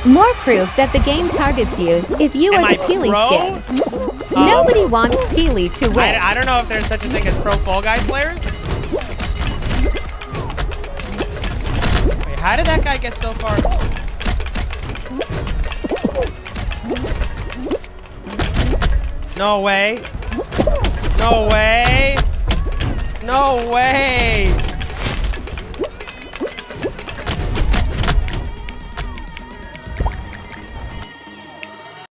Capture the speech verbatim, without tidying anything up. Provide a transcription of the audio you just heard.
More proof that the game targets you if you Am are the I Peely pro? skin. Um, Nobody wants Peely to win. I, I don't know if there's such a thing as pro Fall Guys players. Wait, how did that guy get so far? No way. No way. No way.